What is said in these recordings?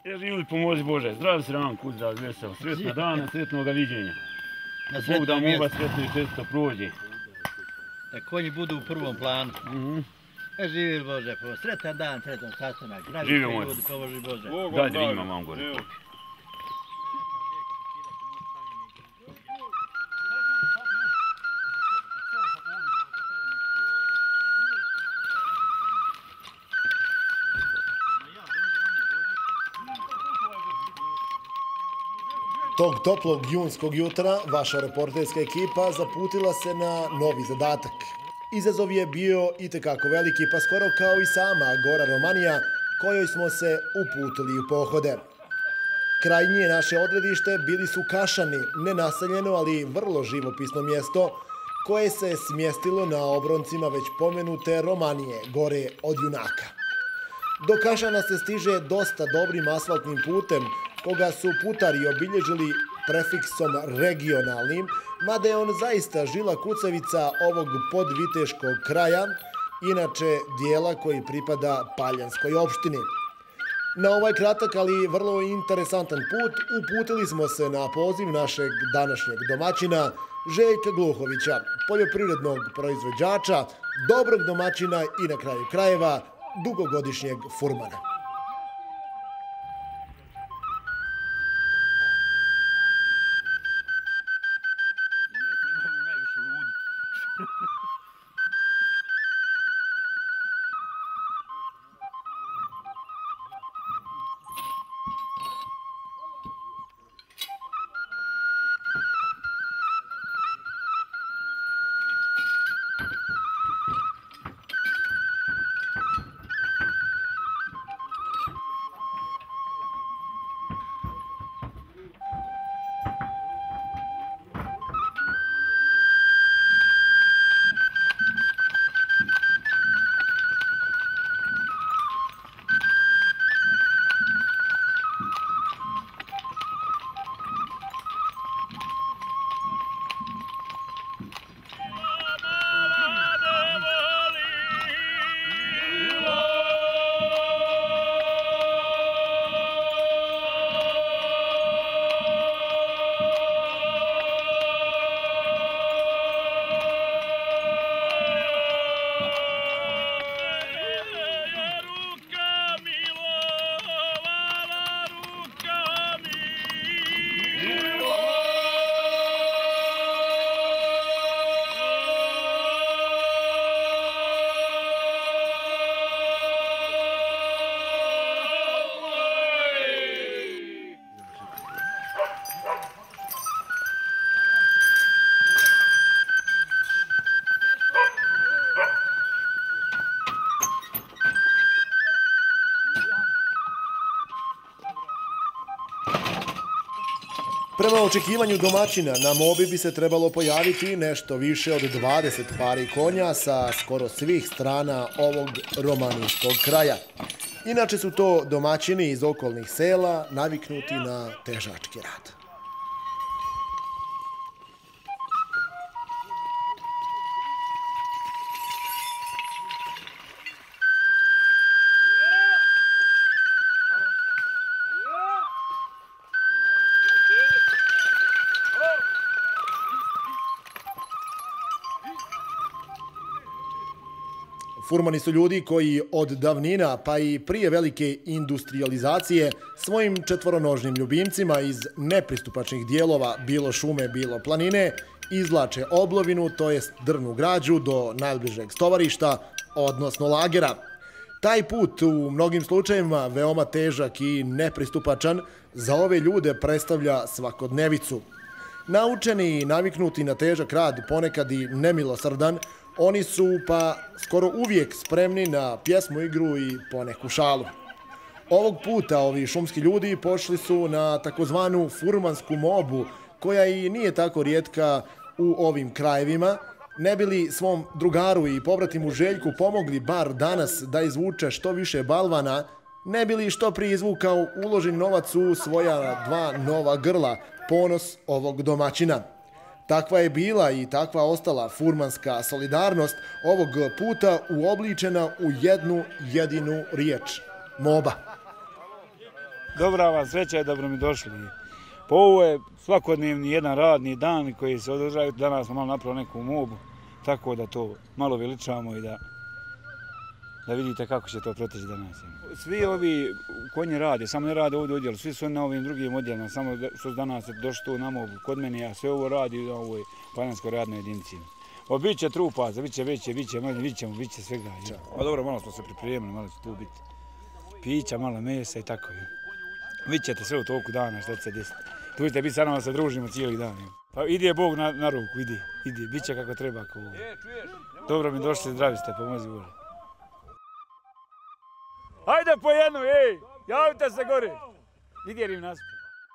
Živjeli pomozi Bože, zdrav si ran, kud zdrav, vesel, sretna dana, sretnoga viđenja. Bog da mu oba sretno i često prođe. Da konji budu u prvom planu. Živjeli Bože, sretan dan, sretan sastanak. Živio moj. Pomoži Bože. Daj da imam vam gore. Tog toplog junskog jutra vaša reporterska ekipa zaputila se na novi zadatak. Izazov je bio itekako veliki, pa skoro kao i sama Gora Romanija, kojoj smo se uputili u pohode. Krajnje naše odredište bili su Kašani, nenaseljeno, ali vrlo živopisno mjesto, koje se smjestilo na obroncima već pomenute Romanije, gore od Junaka. Do Kašana se stiže dosta dobrim asfaltnim putem, koga su putari obilježili prefiksom regionalnim, mada je on zaista žila kucavica ovog podviteškog kraja, inače dijela koji pripada Paljanskoj opštini. Na ovaj kratak, ali vrlo interesantan put uputili smo se na poziv našeg današnjeg domaćina Željka Gluhovića, poljoprivrednog proizvođača, dobrog domaćina i na kraju krajeva dugogodišnjeg furmana. Prema očekivanju domaćina, na mobi bi se trebalo pojaviti nešto više od 20 pari konja sa skoro svih strana ovog romanijskog kraja. Inače su to domaćini iz okolnih sela naviknuti na težački rad. Furmani su ljudi koji od davnina, pa i prije velike industrializacije, svojim četvoronožnim ljubimcima iz nepristupačnih dijelova, bilo šume, bilo planine, izvlače oblovinu, to jest drvnu građu, do najbližeg stovarišta, odnosno lagera. Taj put u mnogim slučajevima veoma težak i nepristupačan za ove ljude predstavlja svakodnevicu. Naučeni i naviknuti na težak rad, ponekad i nemilosrdan, oni su pa skoro uvijek spremni na pjesmu, igru i poneku šalu. Ovog puta ovi šumski ljudi pošli su na takozvanu furmansku mobu, koja i nije tako rijetka u ovim krajevima, ne bi li svom drugaru i pobratimu Željku pomogli bar danas da izvuče što više balvana, ne bi li što prije izvukao uložen novac u svoja dva nova grla, ponos ovog domaćina. Takva je bila i takva ostala furmanska solidarnost, ovog puta uobličena u jednu jedinu riječ – moba. dobra vam sreća i dobro mi došli. Pa ovo je svakodnevni jedan radni dan koji se održaju. Danas smo malo napravili neku mobu, tako da to malo veličamo i da vidite kako će to proteći danas. Svi ovi konji rade, samo ne rade ovdje odjelu, svi su na ovim drugim odjelima, samo što danas došli tu na mobu kod mene, a sve ovo radi na ovoj planinskoj radnoj jedinici. Pa bit će trupaca, bit će veće, bit će manje, bit će svega. Pa dobro, malo smo se pripremili, malo će tu biti pića, malo mesa i tako. Vidjet ćete sve u toku dana što će se desiti. Tu ćete biti sa nama, se družimo cijeli dan. Pa ide Bog na ruku, ide, bit će kako treba. Dobro mi došli, zdravi ste, pomozi Bože. Hajde po jednu, javite se gore. Idje im naspred.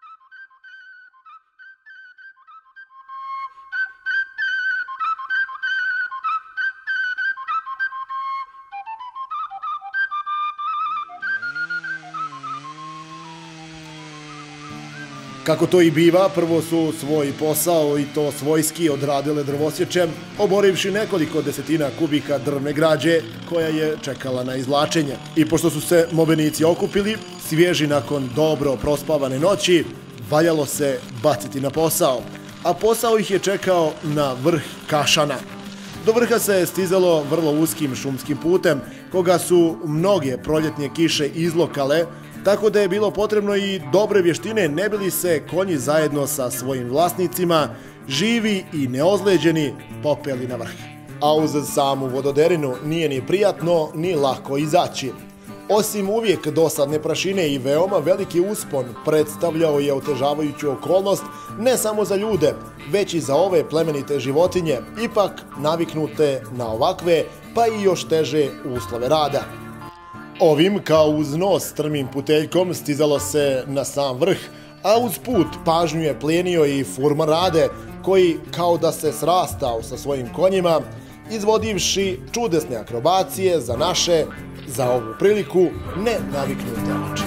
Kako to i biva, prvo su svoj posao i to svojski odradile drvosječem, oborivši nekoliko desetina kubika drvne građe koja je čekala na izvlačenje. I pošto su se mobenici okupili, svježi nakon dobro prospavane noći, valjalo se baciti na posao. A posao ih je čekao na vrh Kašana. Do vrha se stizalo vrlo uskim šumskim putem, koga su mnoge proljetnje kiše izlokale, tako da je bilo potrebno i dobre vještine ne bi li se konji zajedno sa svojim vlasnicima, živi i neozleđeni, popeli na vrh. A uz samu vododerinu nije ni prijatno ni lako izaći. Osim uvijek dosadne prašine i veoma veliki uspon predstavljao je otežavajuću okolnost ne samo za ljude, već i za ove plemenite životinje, ipak naviknute na ovakve pa i još teže uslove rada. Ovim, kao uz nos strmim puteljkom, stizalo se na sam vrh, a uz put pažnju je plijenio i furman Rade, koji kao da se srastao sa svojim konjima, izvodivši čudesne akrobacije za naše, za ovu priliku, nenaviknute oči.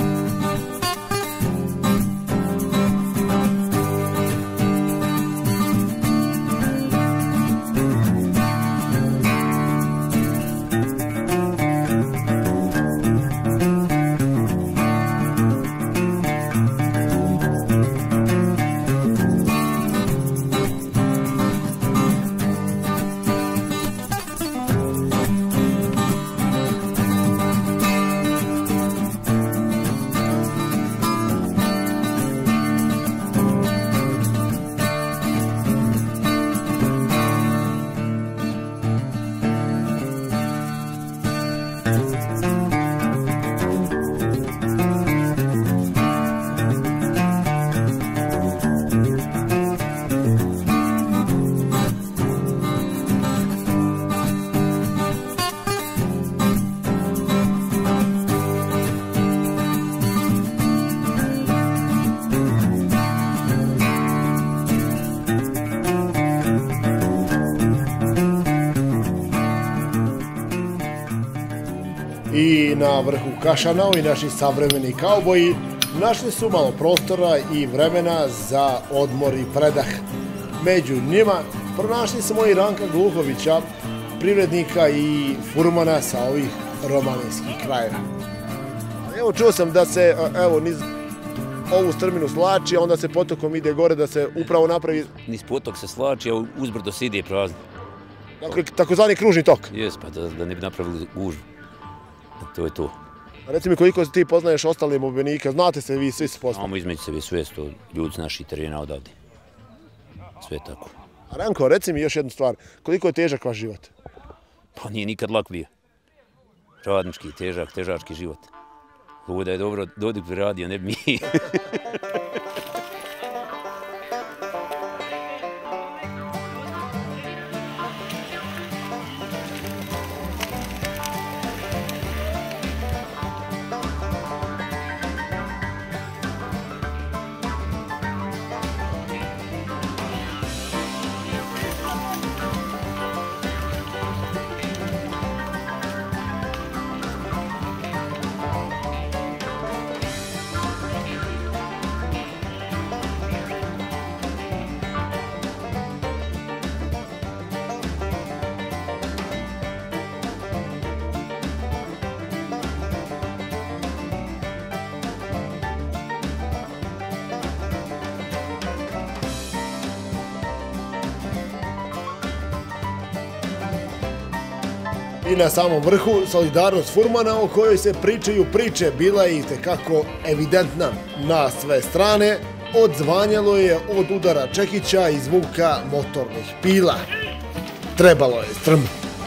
I na vrhu Kašana ovi naši savremeni kauboji našli su malo prostora i vremena za odmor i predah. Među njima pronašli smo i Ranka Gluhovića, privrednika i furmana sa ovih romanijskih krajeva. Evo, čuo sam da se niz ovu strminu slači, a onda se potokom ide gore da se upravo napravi... Niz potok se slači, a uzbrdo se ide prazno. Dakle, takozvani kružni tok. Jes, pa da ne bi napravili gužvu. To je to. Reci mi, koliko ti poznaješ ostale mobenika, znate se vi, svi se poznaju? Znamo između sebe sve, to ljudi s naših terena odavde. Sve tako. A Ranko, reci mi još jednu stvar, koliko je težak vaš život? Pa nije nikad lak bio. Radnički, težački život. Ovo da je dobro, Dodik bi radio, ne bi mi. I na samom vrhu, solidarnost furmana o kojoj se pričaju priče bila je itekako evidentna. Na sve strane odzvanjalo je od udara čekića i zvuka motornih pila. Trebalo je strm.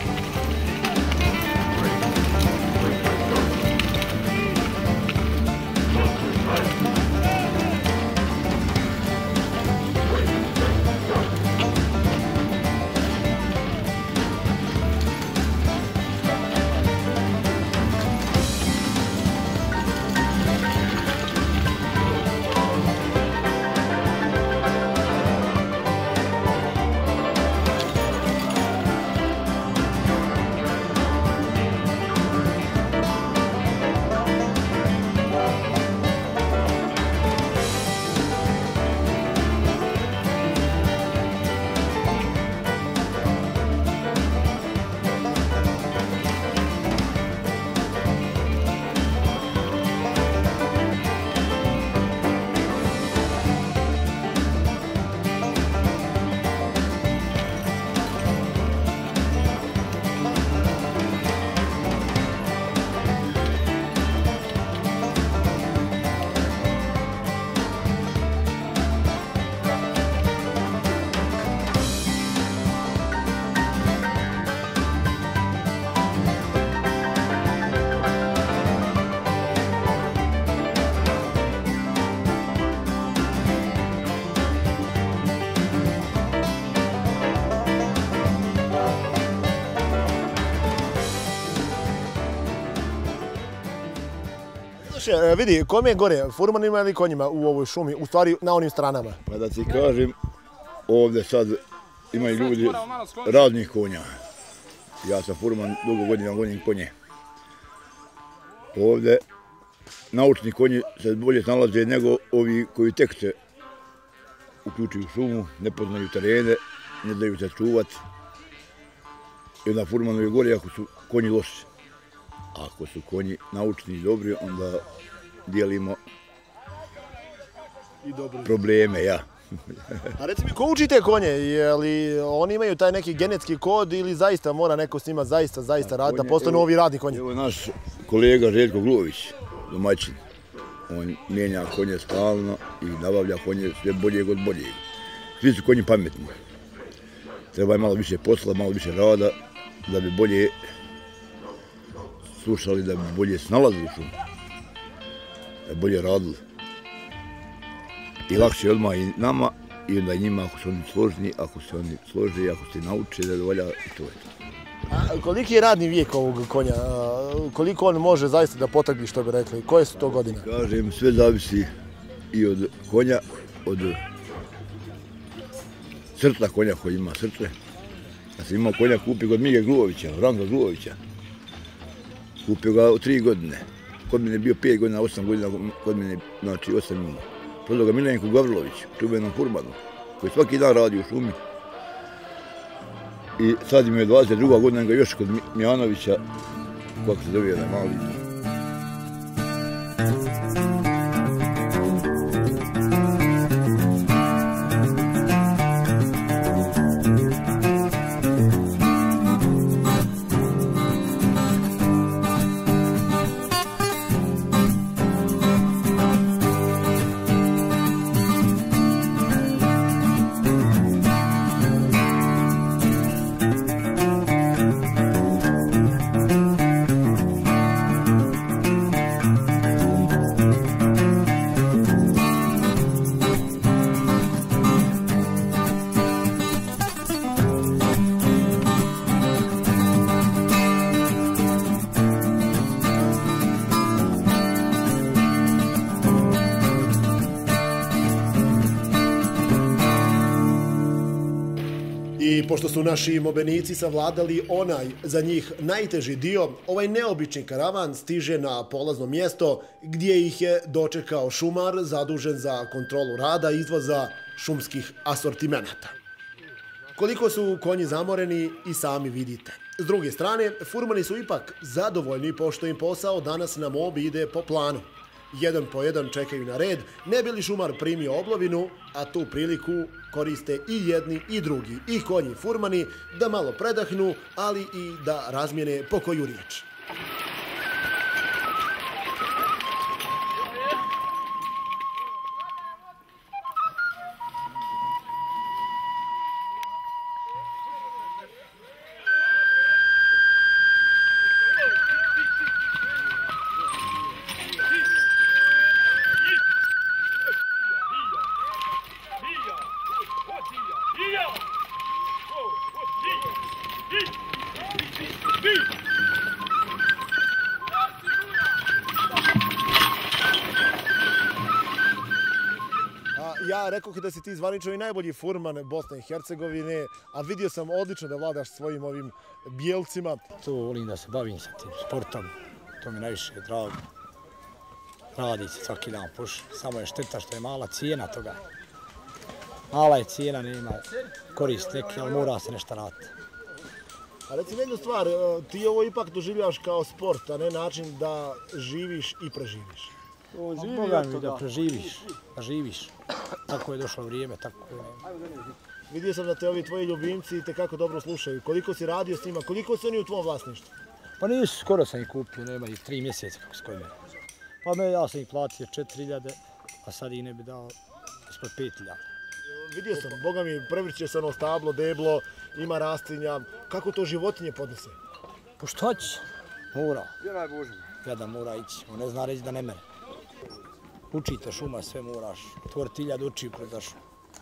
Vidi, kome je gore, furmanima ili konjima u ovoj šumi, u stvari na onim stranama? Pa da ti kažem, ovdje sad imaju ljudi raznih konja. Ja sam furman, dugo godina gonim konje. Ovdje naučni konji se bolje snalaze nego ovi koji tek se uključuju u šumu, ne poznaju terene, ne daju se čuvati. I onda furmanu je gore ako su konji loši. Ako su konji naučni i dobri, onda dijelimo probleme, ja. A reci mi, ko uči te konje? Je li oni imaju taj neki genetski kod ili zaista mora neko s njima zaista raditi da postanu ovi radni konji? Evo naš kolega Željko Gluović, domaćin. On mijenja konje stalno i nabavlja konje sve boljeg od boljeg. Svi su konji pametni. Treba je malo više posla, malo više rada da bi bolje slušali, da bi bolje snalazili u šumu, da bi bolje radili. I lakše odmah i nama i onda i njima ako su oni složni, ako se oni slože, ako se nauče da dovolja i to je to. A koliki je radni vijek ovog konja? Koliko on može zaista da potakli, što bi rekli? Koje su to godine? Kažem, sve zavisi i od konja, od srca konja koji ima srce. Ja sam imao konja kupio kod Mige Gluovića, Ranka Gluovića. Kupio ga od 3 godine. Kod mene je bio 5 godina, 8 godina, kod mene znači 8 ima. Prodao ga Milenku Gavriloviću, čuvenom furmanu, koji svaki dan radi u šumi. I sad im je 22. godina, ga još kod Mijanovića, kako se zove, na mali. I pošto su naši mobenici savladali onaj za njih najteži dio, ovaj neobični karavan stiže na polazno mjesto gdje ih je dočekao šumar zadužen za kontrolu rada i izvoza šumskih asortimenata. Koliko su konji zamoreni i sami vidite. S druge strane, furmani su ipak zadovoljni pošto im posao danas na mobi ide po planu. Jedan po jedan čekaju na red, ne bi li šumar primio oblovinu, a tu priliku koriste i jedni i drugi, i konji i furmani, da malo predahnu, ali i da razmijene po koju riječ. Ja rekoh da si ti zvanično i najbolji furman Bosne i Hercegovine, a vidio sam odlično da vladaš svojim ovim bijelcima. To volim da se bavim sa tim sportom, to mi najviše je drago. Radi se svaki dan puš, samo je šteta što je mala cijena toga. Mala je cijena, nema korist neki, ali mora se nešto raditi. A recimo jednu stvar, ti ovo ipak doživljaš kao sport, a ne način da živiš i preživiš. Boga mi da preživiš, da živiš. Tako je došlo vrijeme, tako je. Vidio sam da te ovi tvoji ljubimci itekako dobro slušaju. Koliko si radio s njima, koliko su oni u tvom vlasništvu? Pa nisu, skoro sam ih kupio, nema ih 3 mjeseca kako su kod mene. Pa ja sam ih platio 4.000, a sad ih ne bi dao ispod 5.000. Vidio sam, boga mi, prevrće se ono stablo, deblo, ima rastinja. Kako to životinje podnose? Pa šta će? Mora. Jedan mora ići, on ne zna reći da ne mere. Uči to šuma, sve moraš. Tvor 1000 uči kroz šumu.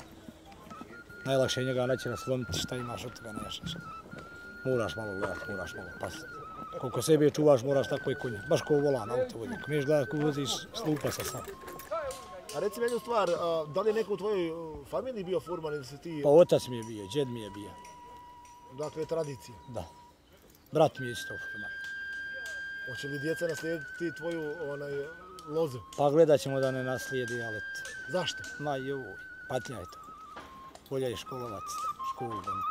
Najlakše je njega neće naslomiti, šta imaš od toga nemaš ništa. Moraš malo gledati, moraš malo pasiti. Koliko sebe čuvaš, moraš tako i konje. Baš ko volan, auto vozi. Ako neš gledati ko voziš, slupa se sam. A reci mi jednu stvar, da li je neko u tvojoj familiji bio furman ili si ti... Pa otac mi je bio, džed mi je bio. Dakle, tradicija. Da. Brat mi je isto furman. Hoće li djeca naslijediti tvoju lozu? Pa gledat ćemo da ne naslijedi, ali... Zašto? Ma joj, patnja je to. Bolje je školovac, školu doniti.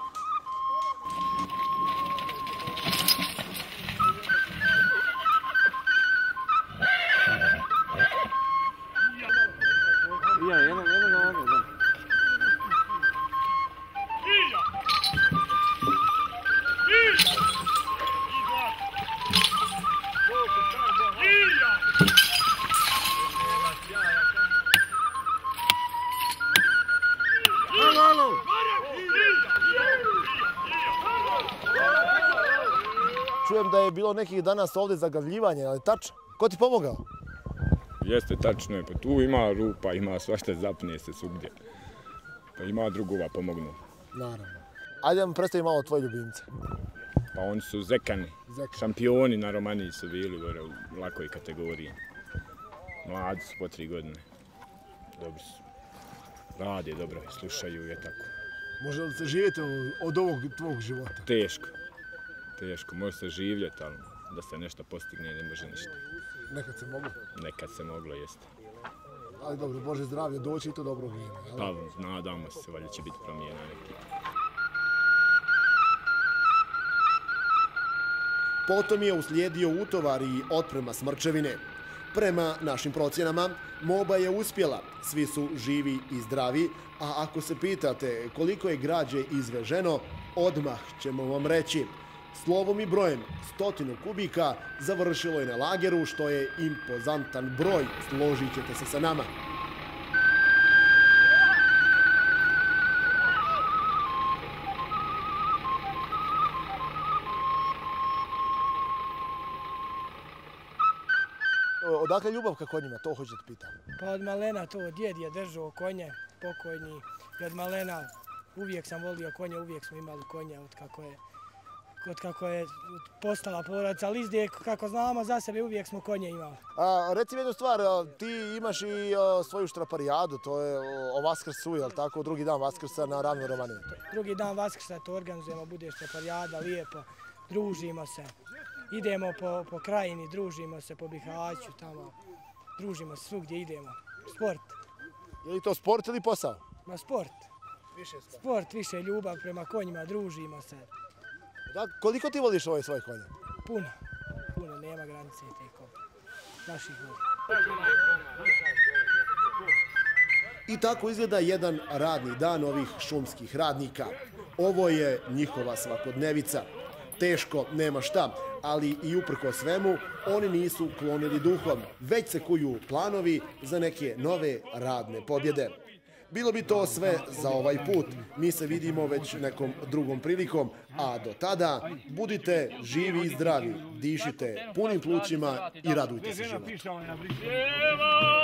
Čujem da je bilo nekih danas ovdje zagavljivanje, ali tačno. Ko ti pomogao? Jeste, tačno je. Pa tu ima rupa, ima svašta, zapne se svugdje. Pa ima drugova pomognu. Naravno. Ajde da mi predstavi malo tvoje ljubimce. Pa oni su zekani. Šampioni na Romaniji su bili gore u lakoj kategoriji. Mladi su po 3 godine. Dobri su. Rade dobro, slušaju je tako. Može li se živjeti od ovog tvog života? Teško. Teško, može se živjeti, ali da se nešto postigne ne može ništa. Nekad se moglo? Nekad se moglo, jeste. Ali dobro, Bože zdravlje, doći i to dobro vrijeme. Pa, nadamo se, valjda će biti promjena neki. Potom je uslijedio utovar i otprema smrčevine. Prema našim procjenama, moba je uspjela, svi su živi i zdravi, a ako se pitate koliko je građe izveženo, odmah ćemo vam reći. Slovom i brojem 100 kubika završilo je na lageru, što je impozantan broj, složit ćete se sa nama. Odakle ljubav ka konjima, to hoćete pitam? Pa od malena to, djed je držao konje, pokojni. I od malena uvijek sam volio konje, uvijek smo imali konje od kako je postala porodica, ali izde, kako znamo za sebe, uvijek smo konje imali. Reci mi jednu stvar, ti imaš i svoju štraparijadu, to je o Vaskrsu, jel tako, drugi dan Vaskrsa na Ravnoj Romaniji? Drugi dan Vaskrsa to organizujemo, bude štraparijada, lijepo, družimo se. Idemo po krajini, družimo se po Bihaću, tamo, družimo se svugdje idemo. Sport. Je li to sport ili posao? Ma sport. Sport, više ljubav prema konjima, družimo se. Da, koliko ti voliš svoje konje? Puno, nema granice teko. naših voda. I tako izgleda jedan radni dan ovih šumskih radnika. Ovo je njihova svakodnevica. Teško, nema šta, ali i uprko svemu, oni nisu klonili duhom, već se kuju planovi za neke nove radne pobjede. Bilo bi to sve za ovaj put. Mi se vidimo već nekom drugom prilikom, a do tada budite živi i zdravi, dišite punim plućima i radujte se životu.